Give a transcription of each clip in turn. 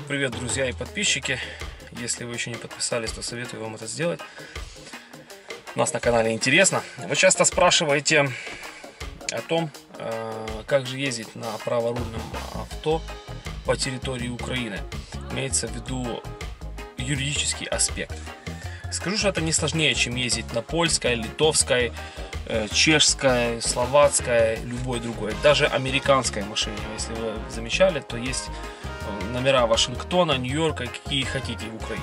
привет, друзья и подписчики. Если вы еще не подписались, то советую вам это сделать. У нас на канале интересно. Вы часто спрашиваете о том, как же ездить на праворульном авто по территории Украины. Имеется в виду юридический аспект. Скажу, что это не сложнее, чем ездить на польской, литовской, чешской, словацкой, любой другой. Даже американской машине, если вы замечали, то есть номера Вашингтона, Нью-Йорка, какие хотите в Украине.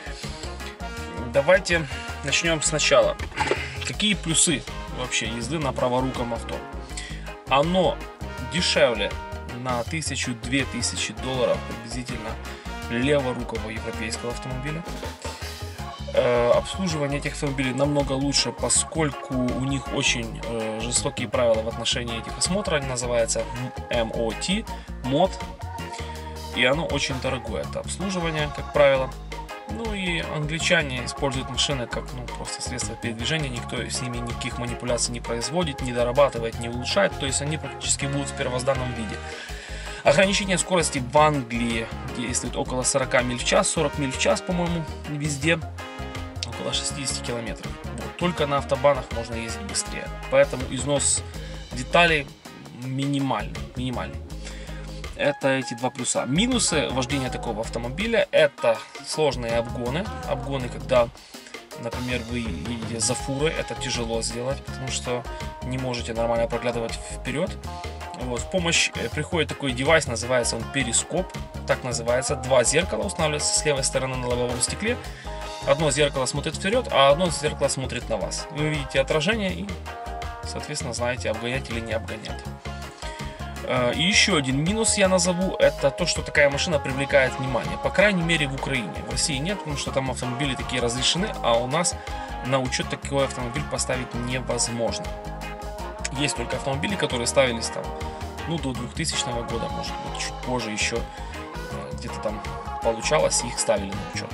Давайте начнем сначала. Какие плюсы вообще езды на праворуком авто? Оно дешевле на 1000-2000 долларов приблизительно леворукого европейского автомобиля. Обслуживание этих автомобилей намного лучше, поскольку у них очень жестокие правила в отношении этих осмотров. Они называются MOT, MOT, и оно очень дорогое. Это обслуживание, как правило. Ну и англичане используют машины как просто средство передвижения. Никто с ними никаких манипуляций не производит, не дорабатывает, не улучшает. То есть они практически будут в первозданном виде. Ограничение скорости в Англии действует около 40 миль в час, 40 миль в час, по-моему, везде. Около 60 километров. Вот. Только на автобанах можно ездить быстрее. Поэтому износ деталей минимальный. Это эти два плюса. Минусы вождения такого автомобиля — это сложные обгоны. Обгоны, когда, например, вы едете за фурой, это тяжело сделать, потому что не можете нормально проглядывать вперед. Вот. В помощь приходит такой девайс, называется он перископ. Так называется. Два зеркала устанавливаются с левой стороны на лобовом стекле. Одно зеркало смотрит вперед, а одно зеркало смотрит на вас. Вы видите отражение и, соответственно, знаете, обгонять или не обгонять. И еще один минус я назову, это то, что такая машина привлекает внимание. По крайней мере в Украине. В России нет, потому что там автомобили такие разрешены, а у нас на учет такой автомобиль поставить невозможно. Есть только автомобили, которые ставились там, до 2000 года, может быть, чуть позже еще где-то там получалось, их ставили на учет.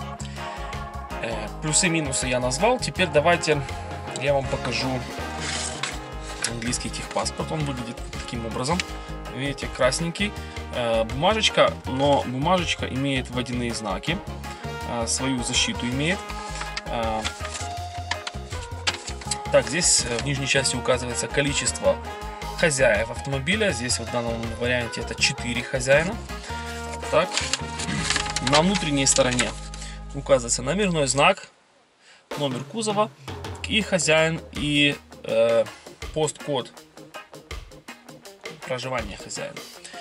Плюсы и минусы я назвал. Теперь давайте я вам покажу английский техпаспорт. Он выглядит таким образом. Видите, красненький. Бумажечка, но бумажечка имеет водяные знаки. Свою защиту имеет. Так, здесь в нижней части указывается количество хозяев автомобиля. Здесь в данном варианте это 4 хозяина. Так, на внутренней стороне указывается номерной знак, номер кузова и хозяин, и посткод проживания хозяина.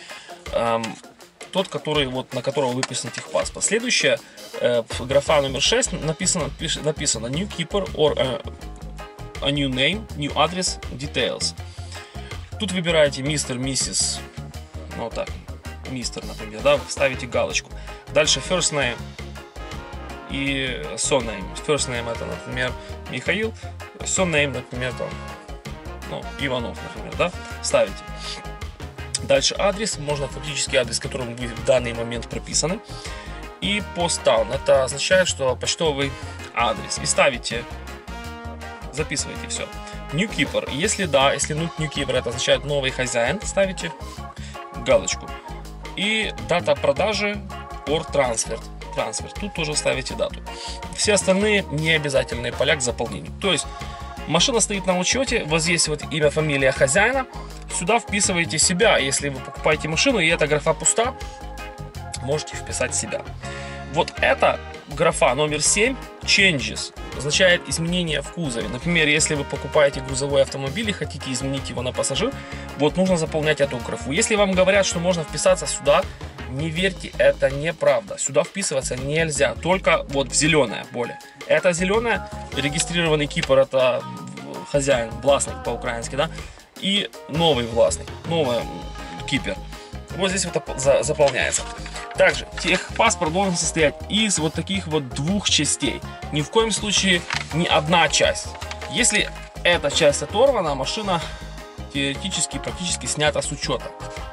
Тот, который, на которого выписан техпаспорт. Следующая графа номер 6 написано new keeper or a new name, new address, details. Тут выбираете мистер, миссис, вот так, мистер, например, да, ставите галочку. Дальше first name и surname. First name это, например, Михаил, surname, например, там, Иванов, например, да, ставите. Дальше адрес, можно фактически адрес, которым вы в данный момент прописаны. И postal, это означает, что почтовый адрес. И ставите, записывайте все. New keeper, если да, если new keeper, это означает новый хозяин, ставите галочку. И дата продажи or transfer. Тут тоже ставите дату. Все остальные необязательные поля к заполнению. То есть машина стоит на учете, вот здесь вот имя, фамилия хозяина. Сюда вписываете себя. Если вы покупаете машину и эта графа пуста, можете вписать себя. Вот эта графа номер 7, changes, означает изменения в кузове. Например, если вы покупаете грузовой автомобиль и хотите изменить его на пассажир, вот нужно заполнять эту графу. Если вам говорят, что можно вписаться сюда, не верьте, это неправда. Сюда вписываться нельзя, только вот в зеленое поле. Это зеленое, регистрированный кипер, это хозяин, властник по-украински, да, и новый властник, новый кипер. Вот здесь вот заполняется. Также техпаспорт должен состоять из вот таких вот двух частей. Ни в коем случае не одна часть. Если эта часть оторвана, машина теоретически практически снята с учета.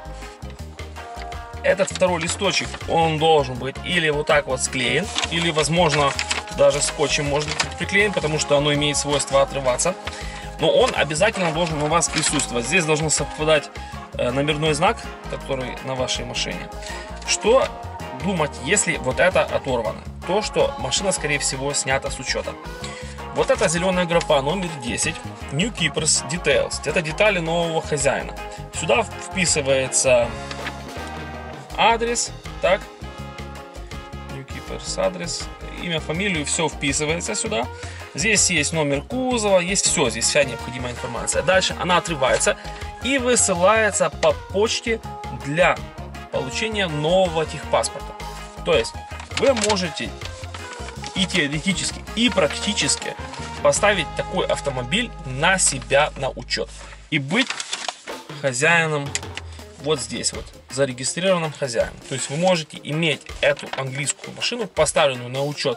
Этот второй листочек, он должен быть или вот так вот склеен, или, возможно, даже скотчем может быть приклеен, потому что оно имеет свойство отрываться. Но он обязательно должен у вас присутствовать. Здесь должен совпадать номерной знак, который на вашей машине. Что думать, если вот это оторвано, то что машина, скорее всего, снята с учета. Вот эта зеленая графа номер 10, New Keepers Details, это детали нового хозяина. Сюда вписывается адрес, так, New Keepers адрес, имя, фамилию, все вписывается сюда. Здесь есть номер кузова, есть все, здесь вся необходимая информация. Дальше она отрывается и высылается по почте для получения нового техпаспорта. То есть вы можете и теоретически, и практически поставить такой автомобиль на себя на учет и быть хозяином вот здесь вот, зарегистрированным хозяином. То есть вы можете иметь эту английскую машину, поставленную на учет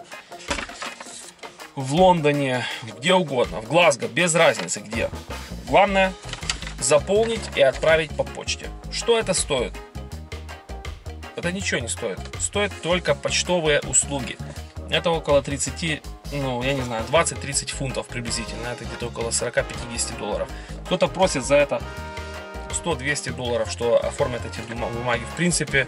в Лондоне, где угодно, в Глазго, без разницы где. Главное заполнить и отправить по почте. Что это стоит? Это ничего не стоит. Стоит только почтовые услуги. Это около 30, ну я не знаю, 20-30 фунтов приблизительно. Это где-то около 40-50 долларов. Кто-то просит за это 100-200 долларов, что оформят эти бумаги. В принципе,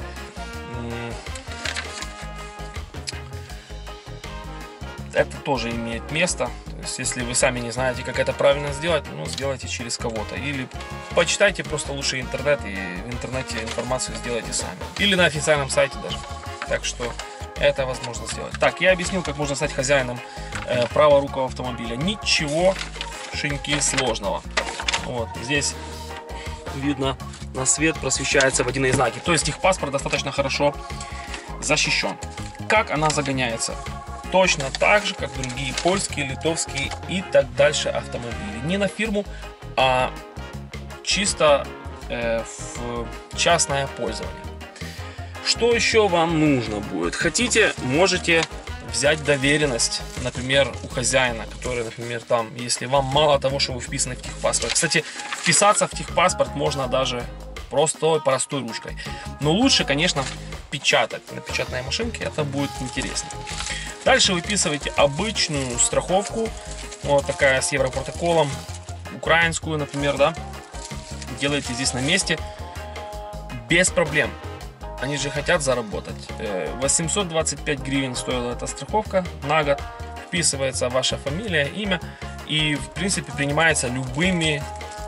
это тоже имеет место. То есть, если вы сами не знаете, как это правильно сделать, ну, сделайте через кого-то. Или почитайте просто лучше интернет, и в интернете информацию сделайте сами. Или на официальном сайте даже. Так что это возможно сделать. Так, я объяснил, как можно стать хозяином праворукого автомобиля. Ничегошеньки сложного. Вот, здесь видно, на свет просвещаются водяные знаки. То есть техпаспорт достаточно хорошо защищен. Как она загоняется? Точно так же, как другие польские, литовские и так дальше автомобили. Не на фирму, а чисто в частное пользование. Что еще вам нужно будет? Хотите, можете взять доверенность, например, у хозяина, который, например, там, если вам мало того, что вы вписаны в техпаспорт. Кстати, вписаться в техпаспорт можно даже простой ручкой. Но лучше, конечно, печатать на печатной машинке, это будет интереснее. Дальше выписываете обычную страховку, вот такая с европротоколом, украинскую, например, да, делаете здесь на месте, без проблем. Они же хотят заработать. 825 гривен стоила эта страховка на год. Вписывается ваша фамилия, имя и, в принципе, принимается любыми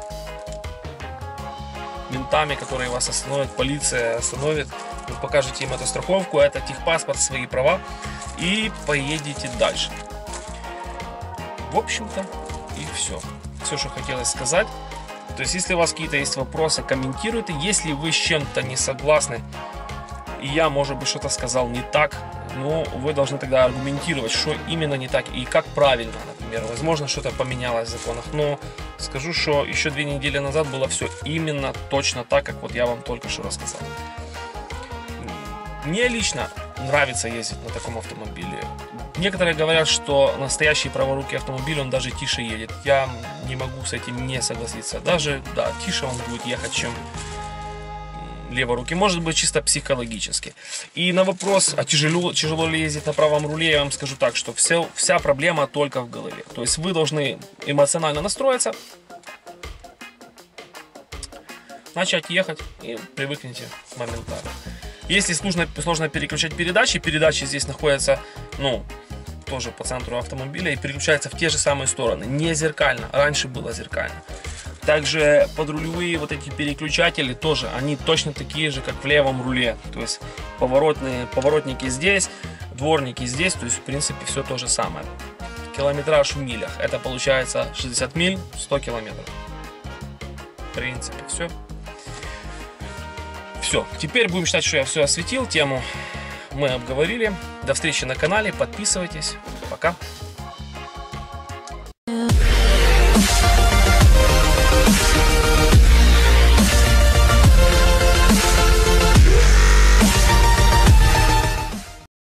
ментами, которые вас остановят, полиция остановит. Вы покажете им эту страховку, это техпаспорт, свои права и поедете дальше. В общем-то и все. Все, что хотелось сказать. То есть, если у вас какие-то есть вопросы, комментируйте. Если вы с чем-то не согласны, и я, может быть, что-то сказал не так, но вы должны тогда аргументировать, что именно не так и как правильно, например. Возможно, что-то поменялось в законах, но скажу, что еще 2 недели назад было все именно точно так, как вот я вам только что рассказал. Мне лично нравится ездить на таком автомобиле. Некоторые говорят, что настоящий праворукий автомобиль, он даже тише едет. Я не могу с этим не согласиться. Даже, да, тише он будет ехать, чем леворукий. Может быть, чисто психологически. И на вопрос, а тяжело ли ездить на правом руле, я вам скажу так, что вся проблема только в голове. То есть вы должны эмоционально настроиться, начать ехать и привыкнете моментально. Если сложно переключать передачи здесь находятся, ну, тоже по центру автомобиля и переключаются в те же самые стороны, не зеркально, раньше было зеркально. Также подрулевые вот эти переключатели тоже, они точно такие же, как в левом руле, то есть поворотники здесь, дворники здесь, то есть в принципе все то же самое. Километраж в милях, это получается 60 миль, 100 километров. В принципе все. Все, теперь будем считать, что я все осветил, тему мы обговорили. До встречи на канале, подписывайтесь, пока.